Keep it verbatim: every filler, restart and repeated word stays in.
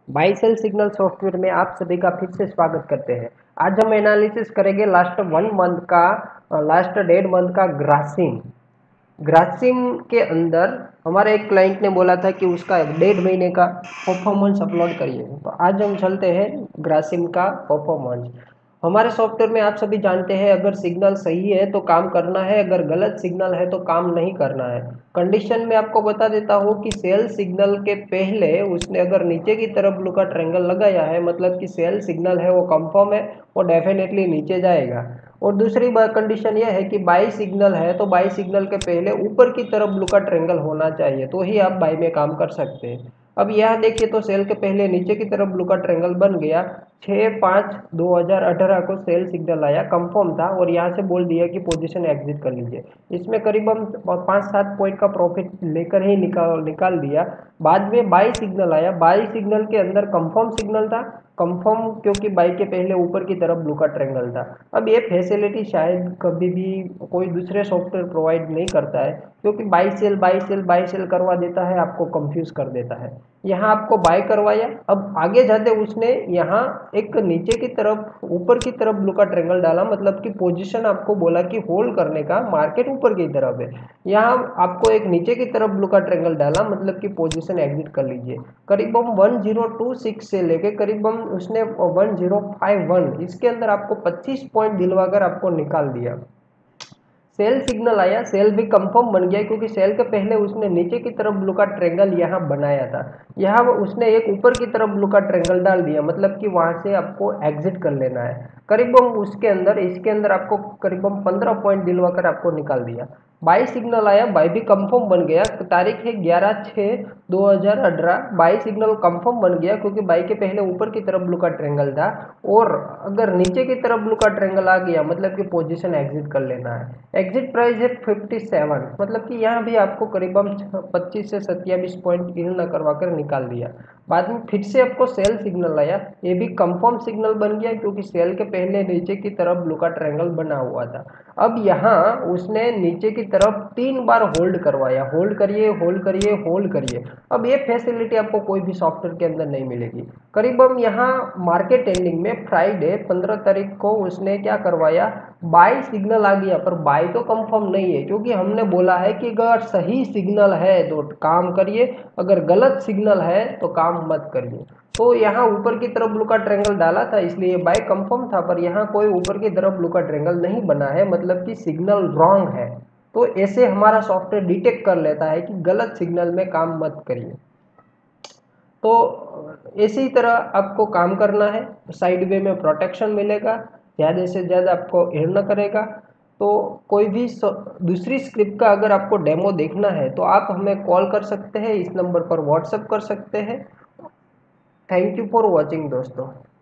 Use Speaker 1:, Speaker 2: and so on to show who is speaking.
Speaker 1: By cell signal software में आप सभी का फिर से स्वागत करते हैं। आज हम एनालिसिस करेंगे लास्ट वन मंथ का लास्ट डेढ़ मंथ का ग्रासिम ग्रासिम के अंदर हमारे एक क्लाइंट ने बोला था कि उसका डेढ़ महीने का परफॉर्मेंस अपलोड करिए। तो आज हम चलते हैं ग्रासिम का परफॉर्मेंस। हमारे सॉफ्टवेयर में आप सभी जानते हैं, अगर सिग्नल सही है तो काम करना है, अगर गलत सिग्नल है तो काम नहीं करना है। कंडीशन में आपको बता देता हूँ कि सेल सिग्नल के पहले उसने अगर नीचे की तरफ ब्लू का ट्रायंगल लगाया है, मतलब कि सेल सिग्नल है वो कंफर्म है, वो डेफिनेटली नीचे जाएगा। और दूसरी बात कंडीशन यह है कि बाई सिग्नल है तो बाई सिग्नल के पहले ऊपर की तरफ ब्लू का ट्रायंगल होना चाहिए, तो ही आप बाई में काम कर सकते हैं। अब यहाँ देखिए तो सेल के पहले नीचे की तरफ ब्लू का ट्रायंगल बन गया। छः पाँच दो हज़ार अठारह को सेल सिग्नल आया, कंफर्म था, और यहाँ से बोल दिया कि पोजीशन एग्जिट कर लीजिए। इसमें करीब हम पाँच सात पॉइंट का प्रॉफिट लेकर ही निकाल निकाल दिया। बाद में बाई सिग्नल आया, बाई सिग्नल के अंदर कंफर्म सिग्नल था, कंफर्म क्योंकि बाई के पहले ऊपर की तरफ ब्लू का ट्रायंगल था। अब ये फैसिलिटी शायद कभी भी कोई दूसरे सॉफ्टवेयर प्रोवाइड नहीं करता है, क्योंकि buy sell buy sell buy sell करवा देता है, आपको कंफ्यूज कर देता है। यहाँ आपको बाय करवाया, अब आगे जाते उसने यहाँ एक नीचे की तरफ ऊपर की तरफ ब्लू का ट्रायंगल डाला, मतलब कि पोजीशन आपको बोला कि होल्ड करने का, मार्केट ऊपर की तरफ है। यहाँ आपको एक नीचे की तरफ ब्लू का ट्रायंगल डाला, मतलब कि पोजीशन एग्जिट कर लीजिए। करीब हम वन ज़ीरो टू सिक्स से लेके करीब हम उसने वन ज़ीरो फाइव वन, इसके अंदर आपको पच्चीस पॉइंट दिलवाकर आपको निकाल दिया। सेल सिग्नल आया, सेल भी कंफर्म बन गया, क्योंकि सेल के पहले उसने नीचे की तरफ ब्लू का ट्रायंगल यहाँ बनाया था। यहाँ उसने एक ऊपर की तरफ ब्लू का ट्रायंगल डाल दिया, मतलब कि वहां से आपको एग्जिट कर लेना है। करीब हम उसके अंदर इसके अंदर आपको करीब हम पंद्रह पॉइंट दिलवाकर आपको निकाल दिया। बाई सिग्नल आया, बाई भी कंफर्म बन गया। तारीख है ग्यारह छः दो हज़ार अठारह, बाई सिग्नल कंफर्म बन गया, क्योंकि बाई के पहले ऊपर की तरफ ब्लू का ट्रायंगल था, और अगर नीचे की तरफ ब्लू का ट्रायंगल आ गया मतलब कि पोजीशन एग्जिट कर लेना है। एग्जिट प्राइस है सत्तावन, मतलब कि यहाँ भी आपको करीबन पच्चीस से सत्ताईस पॉइंट इन न करवा कर निकाल दिया। बाद में फिर से आपको सेल सिग्नल आया, ये भी कंफर्म सिग्नल बन गया, क्योंकि सेल के पहले नीचे की तरफ ब्लू का ट्रायंगल बना हुआ था। अब यहाँ उसने नीचे की तरफ तीन बार होल्ड करवाया, होल्ड करिए होल्ड करिए होल्ड करिए। अब ये फैसिलिटी आपको कोई भी सॉफ्टवेयर के अंदर नहीं मिलेगी। करीब हम यहाँ मार्केट एंडिंग में फ्राइडे पंद्रह तारीख को उसने क्या करवाया, बाई सिग्नल आ गया, पर बाई तो कंफर्म नहीं है, क्योंकि हमने बोला है कि अगर सही सिग्नल है तो काम करिए, अगर गलत सिग्नल है तो काम मत करिए। तो यहाँ ऊपर की तरफ ब्लू का ट्रायंगल डाला था, इसलिए बाय कंफर्म था, पर यहाँ कोई ऊपर की तरफ ब्लू का ट्रायंगल नहीं बना है, मतलब कि सिग्नल रॉन्ग है। तो ऐसे हमारा सॉफ्टवेयर डिटेक्ट कर लेता है कि गलत सिग्नल में काम मत करिए। तो इसी तरह आपको काम करना है, साइड वे में प्रोटेक्शन मिलेगा, ज़्यादा से ज़्यादा आपको अर्न करेगा। तो कोई भी दूसरी स्क्रिप्ट का अगर आपको डेमो देखना है तो आप हमें कॉल कर सकते हैं, इस नंबर पर व्हाट्सएप कर सकते हैं। थैंक यू फॉर वॉचिंग दोस्तों।